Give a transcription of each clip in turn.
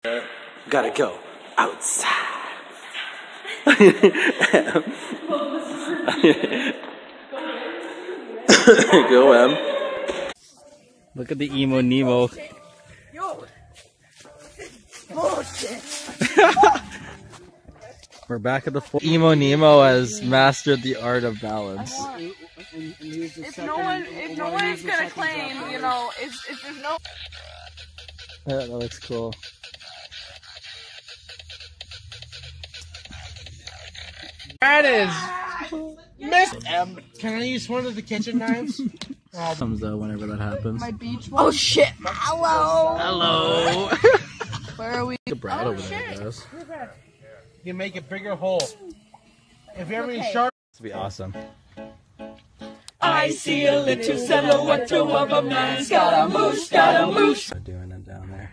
Gotta go outside. Go, Em. Look at the emo Nemo. Yo. Bullshit. We're back at the emo Nemo has mastered the art of balance. If no one is gonna claim, you know, if there's no. Yeah, that looks cool. That is Miss M. Can I use one of the kitchen knives? Comes out whenever that happens. My beach one. Oh shit! Hello. Hello. Where are we? Brad over there, I guess. You make a bigger hole. If you ever need sharp. This would be awesome. I see a little silhouette of a man. Scaramouche, Scaramouche. Doing it down there.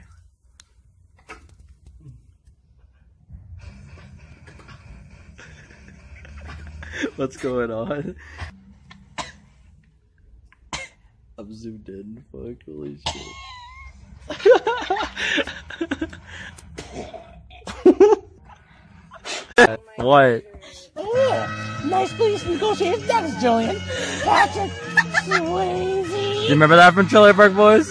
What's going on? I'm zoomed in. Fuck, holy shit. What? Nice police negotiators. That is Julian. Patrick Swayze. You remember that from Trailer Park Boys?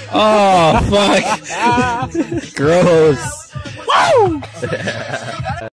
Oh, fuck. Gross. Woo!